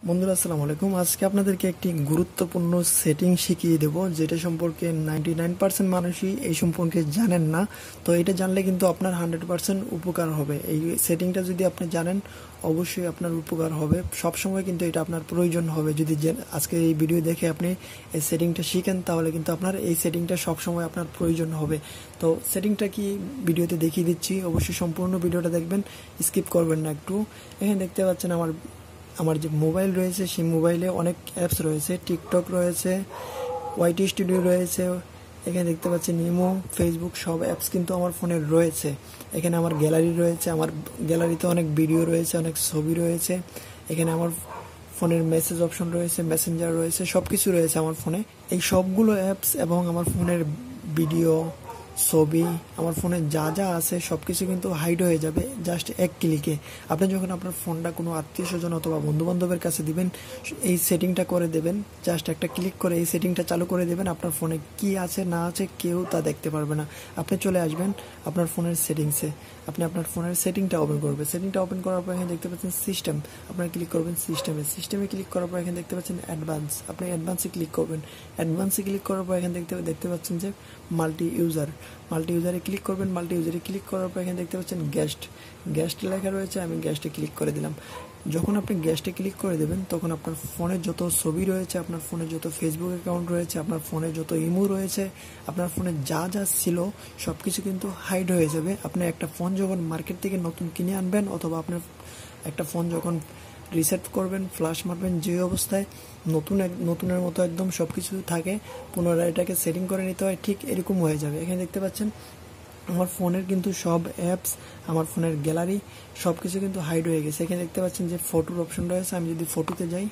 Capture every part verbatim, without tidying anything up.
বন্ধুরা আসসালামু আলাইকুম। আজকে আপনাদেরকে একটি গুরুত্বপূর্ণ সেটিং শিখিয়ে দেব, যেটা সম্পর্কে নাইনটি নাইন পার্সেন্ট মানুষই এই সম্পর্কে জানেন না। তো এটা জানলে কিন্তু আপনার হান্ড্রেড পার্সেন্ট উপকার হবে। এই সেটিংটা যদি আপনি জানেন অবশ্যই আপনার উপকার হবে। সবসময় কিন্তু এটা আপনার প্রয়োজন হবে। যদি আজকে এই ভিডিও দেখে আপনি এই সেটিংটা শিখেন তাহলে কিন্তু আপনার এই সেটিংটা সবসময় আপনার প্রয়োজন হবে। তো সেটিংটা কি ভিডিওতে দেখিয়ে দিচ্ছি, অবশ্যই সম্পূর্ণ ভিডিওটা দেখবেন, স্কিপ করবেন না একটু। এখানে দেখতে পাচ্ছেন আমার আমার যে মোবাইল রয়েছে সেই মোবাইলে অনেক অ্যাপস রয়েছে। টিকটক রয়েছে, ওয়াইটি স্টুডিও রয়েছে, এখানে দেখতে পাচ্ছি নিমো, ফেসবুক, সব অ্যাপস কিন্তু আমার ফোনে রয়েছে। এখানে আমার গ্যালারি রয়েছে, আমার গ্যালারিতে অনেক ভিডিও রয়েছে, অনেক ছবি রয়েছে। এখানে আমার ফোনের মেসেজ অপশন রয়েছে, মেসেঞ্জার রয়েছে, সব কিছু রয়েছে আমার ফোনে। এই সবগুলো অ্যাপস এবং আমার ফোনের ভিডিও, ছবি, আমার ফোনে যা যা আছে সব কিছু কিন্তু হাইড হয়ে যাবে জাস্ট এক ক্লিকে। আপনি যখন আপনার ফোনটা কোনো আত্মীয় স্বজন অথবা বন্ধু বান্ধবের কাছে দিবেন, এই সেটিংটা করে দেবেন, জাস্ট একটা ক্লিক করে এই সেটিংটা চালু করে দেবেন। আপনার ফোনে কি আছে না আছে কেউ তা দেখতে পারবে না। আপনি চলে আসবেন আপনার ফোনের সেটিংসে, আপনি আপনার ফোনের সেটিংটা ওপেন করবেন। সেটিংটা ওপেন করার পর এখানে দেখতে পাচ্ছেন সিস্টেম, আপনারা ক্লিক করবেন সিস্টেমে। সিস্টেমে ক্লিক করার পর এখানে দেখতে পাচ্ছেন অ্যাডভান্স, আপনি অ্যাডভান্সে ক্লিক করবেন। অ্যাডভান্সে ক্লিক করার পর এখানে দেখতে দেখতে পাচ্ছেন যে মাল্টি ইউজার, মাল্টি ইউজারে ক্লিক করবেন। মাল্টি ইউজারে ক্লিক করার পর এখানে দেখতে পাচ্ছেন গেস্ট, গেস্ট লেখা রয়েছে, আমি গেস্টে ক্লিক করে দিলাম। যখন আপনি গেস্টে ক্লিক করে দেবেন তখন আপনার ফোনে যত ছবি রয়েছে, আপনার ফোনে যত ফেসবুক অ্যাকাউন্ট রয়েছে, আপনার ফোনে যত ইমো রয়েছে, আপনার ফোনে যা যা ছিল সব কিছু কিন্তু হাইড হয়ে যাবে। আপনি একটা ফোন যখন মার্কেট থেকে নতুন কিনে আনবেন অথবা আপনার একটা ফোন যখন রিসেট করবেন, ফ্লাশ মারবেন, যে অবস্থায় নতুন এক নতুনের মতো একদম সব কিছু থাকে, পুনরায় এটাকে সেটিং করে নিতে হয়, ঠিক এরকম হয়ে যাবে। এখানে দেখতে পাচ্ছেন আমার ফোনের কিন্তু সব অ্যাপস, আমার ফোনের গ্যালারি সব কিছু কিন্তু হাইড হয়ে গেছে। এখানে দেখতে পাচ্ছেন যে ফটোর অপশন রয়েছে। আমি যদি ফটোতে যাই,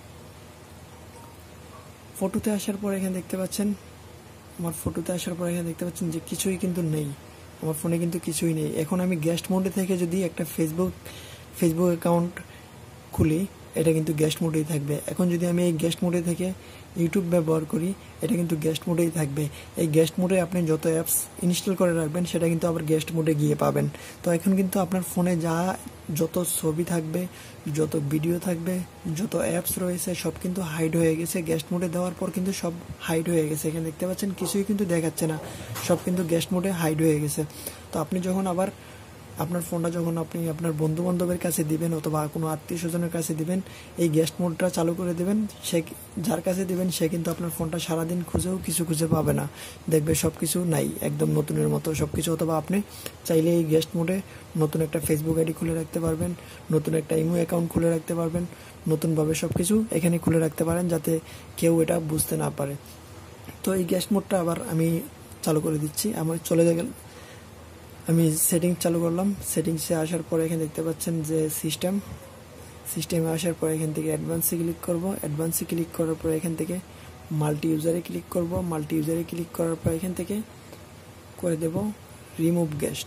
ফটোতে আসার পর এখানে দেখতে পাচ্ছেন আমার ফটোতে আসার পর এখানে দেখতে পাচ্ছেন যে কিছুই কিন্তু নেই, আমার ফোনে কিন্তু কিছুই নেই। এখন আমি গেস্ট মোডে থেকে যদি একটা ফেসবুক ফেসবুক অ্যাকাউন্ট খুলি, এটা কিন্তু গেস্ট মোডেই থাকবে। এখন যদি আমি এই গেস্ট মোডে থেকে ইউটিউব ব্যবহার করি, এটা কিন্তু গেস্ট মোডেই থাকবে। এই গেস্ট মোডে আপনি যত অ্যাপস ইনস্টল করে রাখবেন সেটা কিন্তু আবার গেস্ট মোডে গিয়ে পাবেন। তো এখন কিন্তু আপনার ফোনে যা যত ছবি থাকবে, যত ভিডিও থাকবে, যত অ্যাপস রয়েছে সব কিন্তু হাইড হয়ে গেছে। গেস্ট মোডে দেওয়ার পর কিন্তু সব হাইড হয়ে গেছে। এখানে দেখতে পাচ্ছেন কিছুই কিন্তু দেখাচ্ছে না, সব কিন্তু গেস্ট মোডে হাইড হয়ে গেছে। তো আপনি যখন আবার আপনার ফোনটা যখন আপনি আপনার বন্ধু বান্ধবের কাছে দিবেন অথবা কোনো আত্মীয় স্বজনের কাছে দিবেন, এই গেস্ট মোডটা চালু করে দেবেন। সে যার কাছে দিবেন সে কিন্তু আপনার ফোনটা সারাদিন খুঁজেও কিছু খুঁজে পাবে না, দেখবে সব কিছু নাই, একদম নতুনের মতো সব কিছু। অথবা আপনি চাইলে এই গেস্ট মোডে নতুন একটা ফেসবুক আইডি খুলে রাখতে পারবেন, নতুন একটা ইমো অ্যাকাউন্ট খুলে রাখতে পারবেন, নতুনভাবে সব কিছু এখানে খুলে রাখতে পারেন যাতে কেউ এটা বুঝতে না পারে। তো এই গেস্ট মোডটা আবার আমি চালু করে দিচ্ছি। আমার চলে গেল, আমি সেটিংস চালু করলাম। সেটিংসে আসার পরে এখানে দেখতে পাচ্ছেন যে সিস্টেম, সিস্টেমে আসার পরে এখান থেকে অ্যাডভান্সে ক্লিক করব। অ্যাডভান্সে ক্লিক করার পরে এখান থেকে মাল্টি ইউজারে ক্লিক করব। মাল্টি ইউজারে ক্লিক করার পর এখান থেকে করে দেব রিমুভ গেস্ট।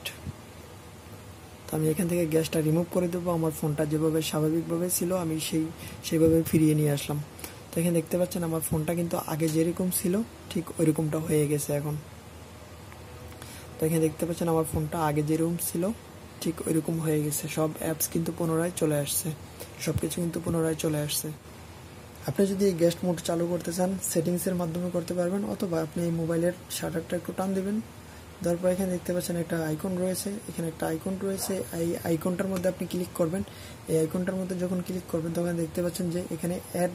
তো আমি এখান থেকে গ্যাসটা রিমুভ করে দেবো। আমার ফোনটা যেভাবে স্বাভাবিকভাবে ছিল আমি সেই সেইভাবে ফিরিয়ে নিয়ে আসলাম। তো এখানে দেখতে পাচ্ছেন আমার ফোনটা কিন্তু আগে যেরকম ছিল ঠিক ওইরকমটা হয়ে গেছে এখন। তো এখানে দেখতে পাচ্ছেন আমার ফোনটা আগে যেরকম ছিল ঠিক ওইরকম হয়ে গেছে। সব অ্যাপস কিন্তু পুনরায় চলে আসছে, সব কিছু কিন্তু পুনরায় চলে আসছে। আপনি যদি এই গেস্ট মোড চালু করতে চান সেটিংসের মাধ্যমে করতে পারবেন, অথবা আপনি এই মোবাইলের শাটারটা একটু টান দেবেন। তারপর এখানে দেখতে পাচ্ছেন একটা আইকন রয়েছে, এখানে একটা আইকন রয়েছে, এই আইকনটার মধ্যে আপনি ক্লিক করবেন। এই আইকনটার মধ্যে যখন ক্লিক করবেন তখন দেখতে পাচ্ছেন যে এখানে অ্যাড,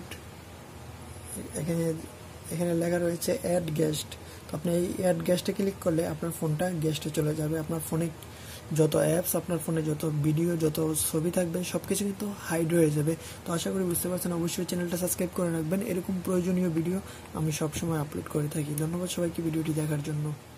এখানে এখানে লেখা রয়েছে অ্যাড গেস্ট। তো আপনি এই অ্যাড গেস্টে ক্লিক করলে আপনার ফোনটা গেস্টে চলে যাবে। আপনার ফোনে যত অ্যাপস, আপনার ফোনে যত ভিডিও, যত ছবি থাকবে সব কিছু কিন্তু হাইড হয়ে যাবে। তো আশা করি বুঝতে পারছেন। অবশ্যই চ্যানেলটা সাবস্ক্রাইব করে রাখবেন, এরকম প্রয়োজনীয় ভিডিও আমি সবসময় আপলোড করে থাকি। ধন্যবাদ সবাইকে ভিডিওটি দেখার জন্য।